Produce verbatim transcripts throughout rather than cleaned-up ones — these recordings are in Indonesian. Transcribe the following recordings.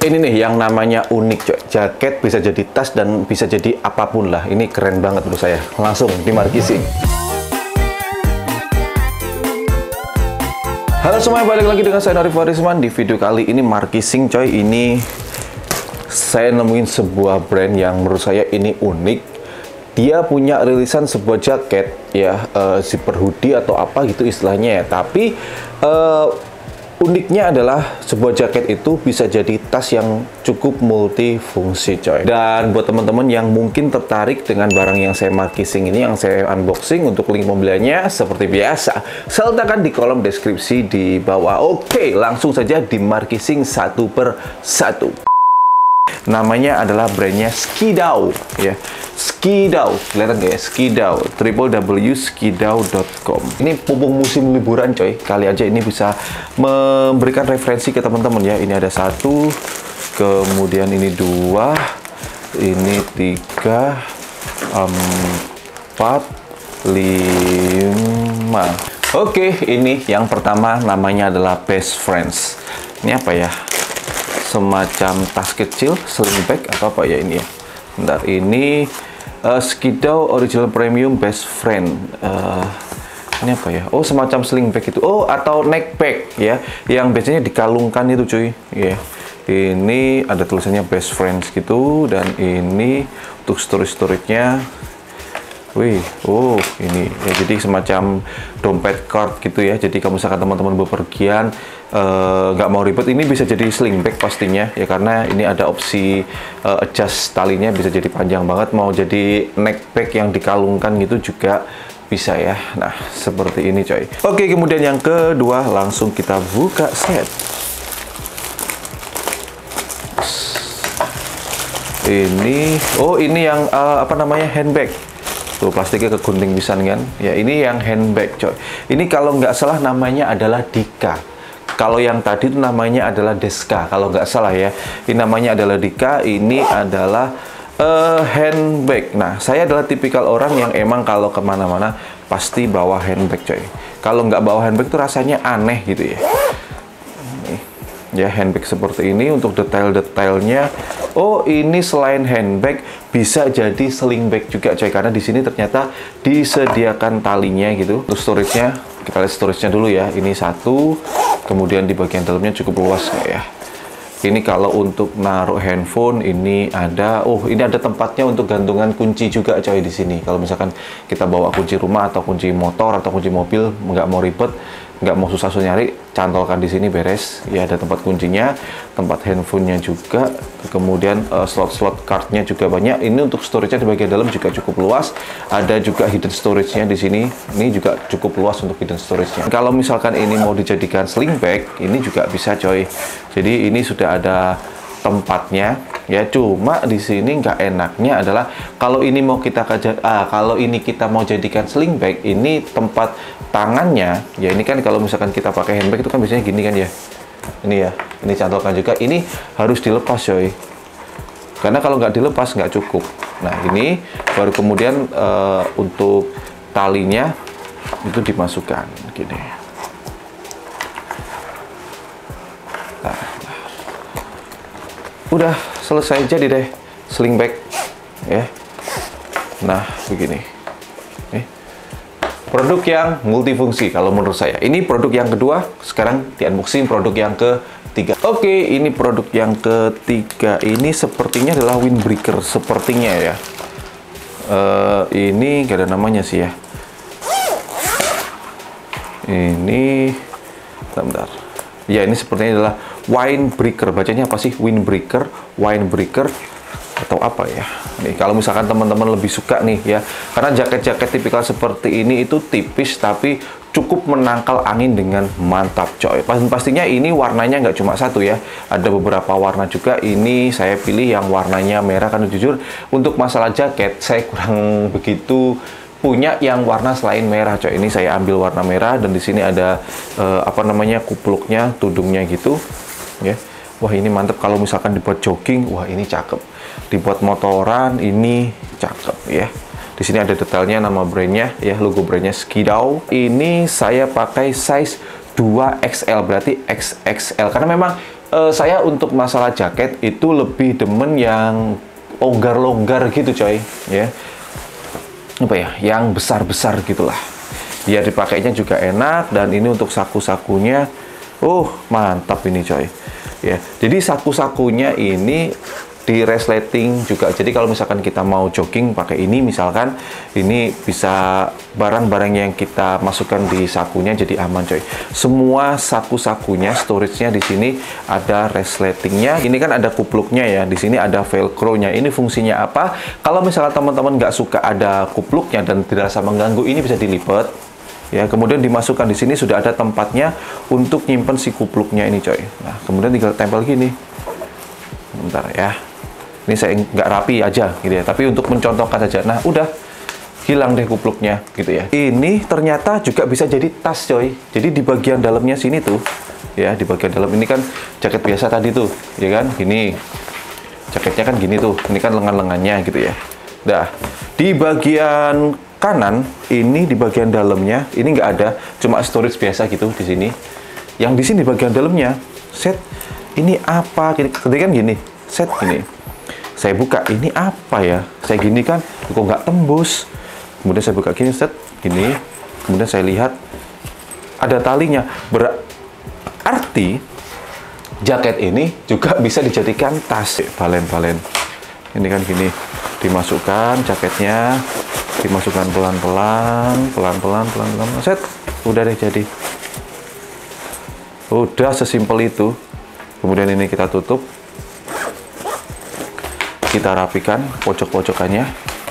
Ini nih yang namanya unik coy. Jaket bisa jadi tas dan bisa jadi apapun lah. Ini keren banget menurut saya. Langsung di markising. Halo semuanya, balik lagi dengan saya Arif Warisman. Di video kali ini markising coy. Ini saya nemuin sebuah brand yang menurut saya ini unik. Dia punya rilisan sebuah jaket ya, uh, zipper hoodie atau apa gitu istilahnya ya. Tapi uh, uniknya adalah sebuah jaket itu bisa jadi tas yang cukup multifungsi coy. Dan buat teman-teman yang mungkin tertarik dengan barang yang saya markising ini, yang saya unboxing, untuk link pembeliannya seperti biasa saya letakkan di kolom deskripsi di bawah. Oke, langsung saja di markising satu per satu. Namanya adalah brandnya Skidoo ya. Skidoo, kelihatan nggak ya? Skidoo, w w w titik skidoo dot com. Ini mumpung musim liburan coy, kali aja ini bisa memberikan referensi ke teman-teman ya. Ini ada satu, kemudian ini dua, ini tiga, empat, lima. Oke, ini yang pertama namanya adalah Best Friends. Ini apa ya? Semacam tas kecil, sling bag atau apa ya ini ya? Bentar, ini uh, Skidoo Original Premium Best Friend. Uh, ini apa ya? Oh, semacam sling bag itu. Oh, atau neck bag ya, yang biasanya dikalungkan itu cuy. Ya, yeah. Ini ada tulisannya Best Friends gitu, dan ini untuk storage-storage-nya. Wih, oh ini ya, jadi semacam dompet card gitu ya. Jadi kalau misalkan teman-teman bepergian nggak uh, mau ribet, ini bisa jadi sling bag pastinya ya, karena ini ada opsi uh, adjust talinya, bisa jadi panjang banget. Mau jadi neck bag yang dikalungkan gitu juga bisa ya. Nah, seperti ini coy. Oke, kemudian yang kedua langsung kita buka set. Ini, oh ini yang uh, apa namanya, handbag. Tuh, plastiknya kegunting pisan kan ya. Ini yang handbag coy. Ini kalau nggak salah namanya adalah Dika. Kalau yang tadi itu namanya adalah Deska kalau nggak salah ya. Ini namanya adalah Dika. Ini adalah uh, handbag. Nah, saya adalah tipikal orang yang emang kalau kemana-mana pasti bawa handbag coy. Kalau nggak bawa handbag tuh rasanya aneh gitu ya. Ya, handbag seperti ini untuk detail-detailnya. Oh, ini selain handbag bisa jadi sling bag juga coy, karena di sini ternyata disediakan talinya gitu. Untuk storage-nya, kita lihat storage-nya dulu ya. Ini satu, kemudian di bagian dalamnya cukup luas ya. Ini kalau untuk naruh handphone ini ada, oh ini ada tempatnya untuk gantungan kunci juga coy di sini. Kalau misalkan kita bawa kunci rumah atau kunci motor atau kunci mobil, nggak mau ribet, nggak mau susah-susah nyari, cantolkan di sini beres ya. Ada tempat kuncinya, tempat handphonenya juga, kemudian uh, slot-slot cardnya juga banyak. Ini untuk storage-nya di bagian dalam juga cukup luas. Ada juga hidden storage-nya di sini. Ini juga cukup luas untuk hidden storage-nya. Kalau misalkan ini mau dijadikan sling bag, ini juga bisa coy. Jadi ini sudah ada tempatnya ya. Cuma di sini nggak enaknya adalah kalau ini mau kita ah, kalau ini kita mau jadikan sling bag, ini tempat tangannya ya. Ini kan kalau misalkan kita pakai handbag itu kan biasanya gini kan ya. Ini ya, ini cantolkan juga. Ini harus dilepas coy, karena kalau nggak dilepas nggak cukup. Nah, ini baru kemudian uh, untuk talinya itu dimasukkan gini. Nah, udah selesai jadi deh sling bag ya. Nah, begini nih, produk yang multifungsi kalau menurut saya. Ini produk yang kedua, sekarang di unboxing produk yang ketiga. Oke, ini produk yang ketiga. Ini sepertinya adalah windbreaker sepertinya ya. Uh, ini gak ada namanya sih ya. Ini bentar, bentar. Ya, ini sepertinya adalah windbreaker. Bacanya apa sih? Windbreaker, windbreaker atau apa ya? Nih, kalau misalkan teman-teman lebih suka nih ya, karena jaket-jaket tipikal seperti ini itu tipis tapi cukup menangkal angin dengan mantap coy. Pastinya ini warnanya nggak cuma satu ya, ada beberapa warna juga. Ini saya pilih yang warnanya merah, karena jujur untuk masalah jaket saya kurang begitu punya yang warna selain merah coy. Ini saya ambil warna merah, dan di sini ada uh, apa namanya, kupluknya, tudungnya gitu ya. Wah, ini mantep kalau misalkan dibuat jogging. Wah, ini cakep. Dibuat motoran ini cakep ya. Di sini ada detailnya, nama brandnya ya, logo brandnya Skidoo. Ini saya pakai size dua X L, berarti X X L, karena memang uh, saya untuk masalah jaket itu lebih demen yang longgar-longgar gitu coy, ya. Apa ya, yang besar-besar gitulah. Biar dipakainya juga enak, dan ini untuk saku-sakunya, oh mantap ini coy. Ya, jadi saku-sakunya ini di resleting juga. Jadi kalau misalkan kita mau jogging pakai ini, misalkan ini bisa barang-barang yang kita masukkan di sakunya jadi aman coy. Semua saku-sakunya, storage-nya di sini ada resletingnya. Ini kan ada kupluknya ya. Di sini ada velcro-nya. Ini fungsinya apa? Kalau misalkan teman-teman nggak suka ada kupluknya dan tidak rasa mengganggu, ini bisa dilipat. Ya, kemudian dimasukkan di sini sudah ada tempatnya untuk nyimpen si kupluknya ini coy. Nah, kemudian tinggal tempel gini. Bentar ya. Ini saya nggak rapi aja gitu ya, tapi untuk mencontohkan saja. Nah, udah hilang deh kupluknya gitu ya. Ini ternyata juga bisa jadi tas coy. Jadi di bagian dalamnya sini tuh, ya di bagian dalam ini kan jaket biasa tadi tuh, ya kan? Gini, jaketnya kan gini tuh. Ini kan lengan-lengannya gitu ya. Nah, di bagian kanan ini di bagian dalamnya ini nggak ada, cuma storage biasa gitu di sini. Yang di sini bagian dalamnya, set ini apa? Tadi kan gini, set gini. Saya buka, ini apa ya? Saya gini kan, kok nggak tembus. Kemudian saya buka gini, set, gini. Kemudian saya lihat, ada talinya. Berarti, jaket ini juga bisa dijadikan tas. Balen-balen. Ini kan gini, dimasukkan jaketnya, dimasukkan pelan-pelan, pelan-pelan, pelan-pelan. Set, udah deh jadi. Udah sesimpel itu. Kemudian ini kita tutup. Kita rapikan pojok-pojokannya.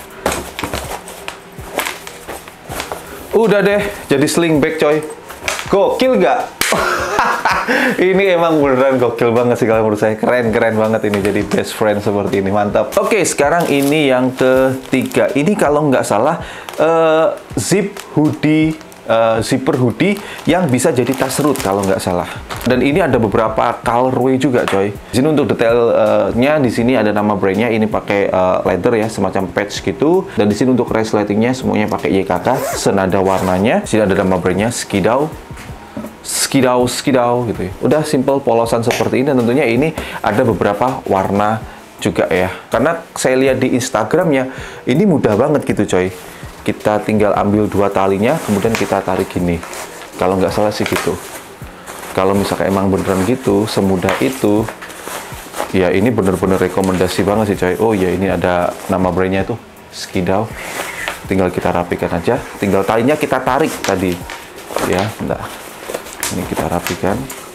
Udah deh, jadi sling bag coy. Gokil nggak? Ini emang beneran gokil banget sih kalau menurut saya. Keren-keren banget ini jadi best friend seperti ini. Mantap. Oke, sekarang ini yang ketiga. Ini kalau nggak salah uh, zip hoodie, uh, zipper hoodie yang bisa jadi tas root kalau nggak salah. Dan ini ada beberapa colorway juga coy. Di sini untuk detailnya di sini ada nama brandnya. Ini pakai uh, leather ya, semacam patch gitu. Dan di sini untuk resletingnya semuanya pakai Y K K, senada warnanya. Di sini ada nama brandnya Skidoo. Skidoo, Skidoo gitu ya. Udah simple polosan seperti ini, dan tentunya ini ada beberapa warna juga ya. Karena saya lihat di Instagramnya ini mudah banget gitu coy. Kita tinggal ambil dua talinya, kemudian kita tarik gini. Kalau nggak salah sih gitu. Kalau misalkan emang beneran gitu, semudah itu, ya ini bener-bener rekomendasi banget sih coy. Oh ya, ini ada nama brandnya tuh, Skidoo. Tinggal kita rapikan aja, tinggal talinya kita tarik tadi. Ya, bentar. Ini kita rapikan.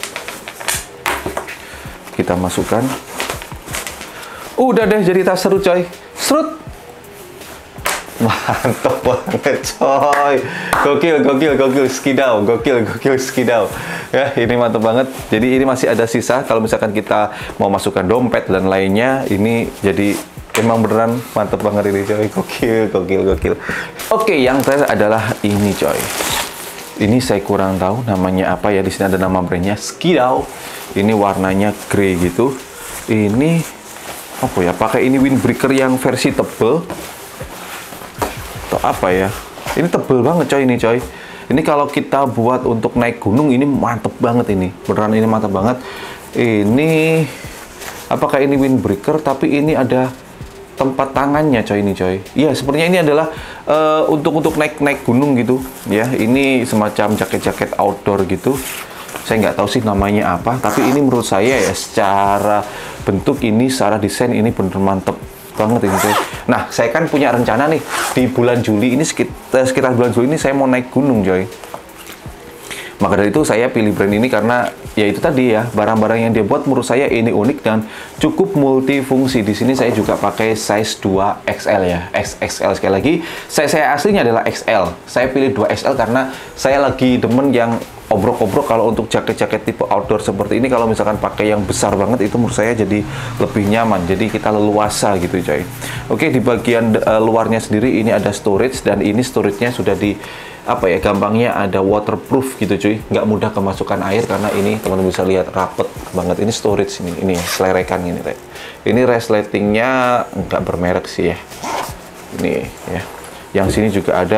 Kita masukkan. Udah deh jadi tas serut coy. Serut. Mantap banget coy. Gokil, gokil, gokil Skidoo, gokil, gokil Skidoo. Ya, ini mantap banget. Jadi ini masih ada sisa kalau misalkan kita mau masukkan dompet dan lainnya. Ini jadi emang beneran mantap banget ini coy. Gokil, gokil, gokil. Oke, yang terakhir adalah ini coy. Ini saya kurang tahu namanya apa ya. Di sini ada nama brandnya Skidoo. Ini warnanya grey gitu. Ini apa ya? Pakai ini windbreaker yang versi tebel. Atau apa ya? Ini tebel banget coy ini coy. Ini kalau kita buat untuk naik gunung ini mantep banget ini. Beneran ini mantep banget. Ini apakah ini windbreaker tapi ini ada tempat tangannya coy ini coy. Iya, sepertinya ini adalah uh, untuk untuk naik naik gunung gitu ya. Ini semacam jaket-jaket outdoor gitu. Saya nggak tahu sih namanya apa, tapi ini menurut saya ya secara bentuk ini, secara desain ini bener mantep banget ini coy. Nah, saya kan punya rencana nih di bulan Juli ini, sekitar, sekitar bulan Juli ini saya mau naik gunung coy. Maka dari itu saya pilih brand ini karena ya itu tadi ya, barang-barang yang dia buat menurut saya ini unik dan cukup multifungsi. Di sini saya juga pakai size dua X L ya, X X L sekali lagi. Saya saya aslinya adalah X L. Saya pilih dua X L karena saya lagi demen yang obrok-obrok. Kalau untuk jaket-jaket tipe outdoor seperti ini, kalau misalkan pakai yang besar banget itu menurut saya jadi lebih nyaman. Jadi kita leluasa gitu coy. Oke, di bagian uh, luarnya sendiri ini ada storage, dan ini storage-nya sudah di apa ya, gampangnya ada waterproof gitu cuy, nggak mudah kemasukan air karena ini teman-teman bisa lihat rapet banget. Ini storage ini, ini selerekan ini kayak. Ini resletingnya nggak bermerek sih ya. Ini ya. Yang sini juga ada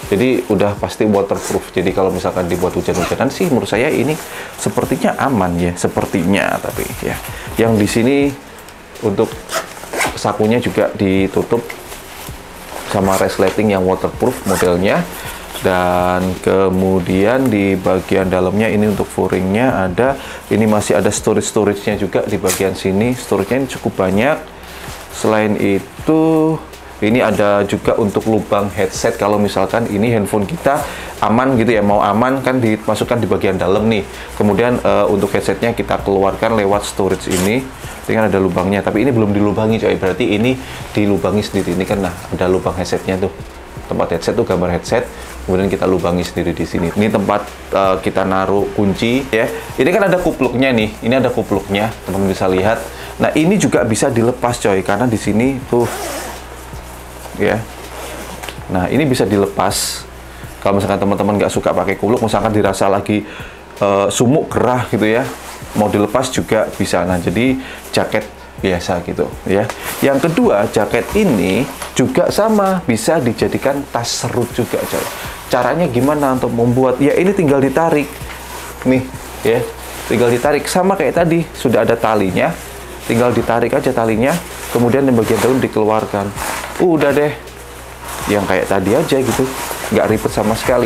Jadi udah pasti waterproof. Jadi kalau misalkan dibuat hujan-hujanan sih menurut saya ini sepertinya aman ya, sepertinya. Tapi ya, yang di sini untuk sakunya juga ditutup sama resleting yang waterproof modelnya. Dan kemudian di bagian dalamnya ini untuk fouringnya ada, ini masih ada storage-storage-nya juga di bagian sini. Storage-nya ini cukup banyak. Selain itu, ini ada juga untuk lubang headset kalau misalkan ini handphone kita aman gitu ya, mau aman kan dimasukkan di bagian dalam nih. Kemudian uh, untuk headsetnya kita keluarkan lewat storage ini. Ini kan ada lubangnya, tapi ini belum dilubangi coy. Berarti ini dilubangi sendiri. Ini kan nah ada lubang headsetnya tuh. Tempat headset tuh gambar headset. Kemudian kita lubangi sendiri di sini. Ini tempat uh, kita naruh kunci ya. Ini kan ada kupluknya nih. Ini ada kupluknya, teman-teman bisa lihat. Nah, ini juga bisa dilepas coy, karena di sini tuh ya. Nah, ini bisa dilepas. Kalau misalkan teman-teman nggak suka pakai kupluk, misalkan dirasa lagi uh, sumuk gerah gitu ya, mau dilepas juga bisa. Nah, jadi jaket biasa gitu ya. Yang kedua, jaket ini juga sama, bisa dijadikan tas serut juga coy. Caranya gimana untuk membuat? Ya ini tinggal ditarik nih ya, tinggal ditarik sama kayak tadi, sudah ada talinya, tinggal ditarik aja talinya, kemudian yang bagian daun dikeluarkan, udah deh, yang kayak tadi aja gitu, nggak ribet sama sekali.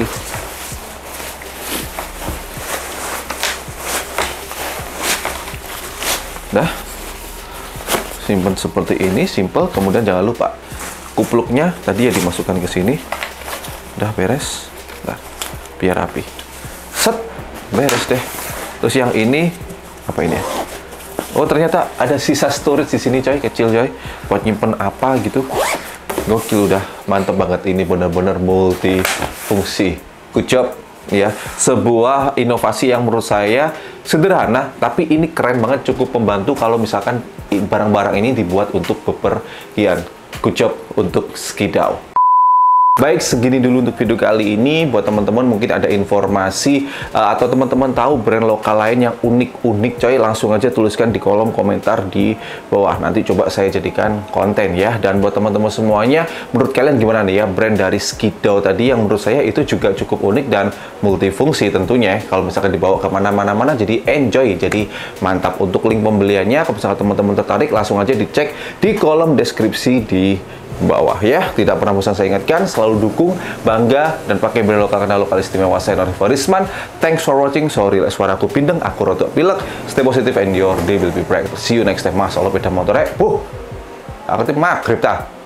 Dah, simpan seperti ini, simple. Kemudian jangan lupa kupluknya tadi ya dimasukkan ke sini. Udah beres. Nah, biar rapi. Set, beres deh. Terus yang ini apa ini ya? Oh, ternyata ada sisa storage di sini coy, kecil coy. Buat nyimpen apa gitu. Gokil, udah mantep banget, ini benar-benar multi fungsi. Good job ya. Sebuah inovasi yang menurut saya sederhana, tapi ini keren banget, cukup membantu kalau misalkan barang-barang ini dibuat untuk bepergian. Good job untuk Skidoo. Baik, segini dulu untuk video kali ini. Buat teman-teman mungkin ada informasi uh, atau teman-teman tahu brand lokal lain yang unik-unik coy, langsung aja tuliskan di kolom komentar di bawah. Nanti coba saya jadikan konten ya. Dan buat teman-teman semuanya, menurut kalian gimana nih ya brand dari Skidoo tadi, yang menurut saya itu juga cukup unik dan multifungsi tentunya. Kalau misalkan dibawa ke mana-mana, jadi enjoy, jadi mantap. Untuk link pembeliannya, kalau misalkan teman-teman tertarik, langsung aja dicek di kolom deskripsi di bawah ya. Tidak pernah bosan saya ingatkan, selalu dukung, bangga, dan pakai brand lokal karena lokal istimewa. Saya Norifa Risman. Thanks for watching. Sorry lah suara aku pindeng, aku rotok pilek. Stay positive and your day will be bright. See you next time. Mas, Allah beda motornya. Buh, aku tuh maghrib ta.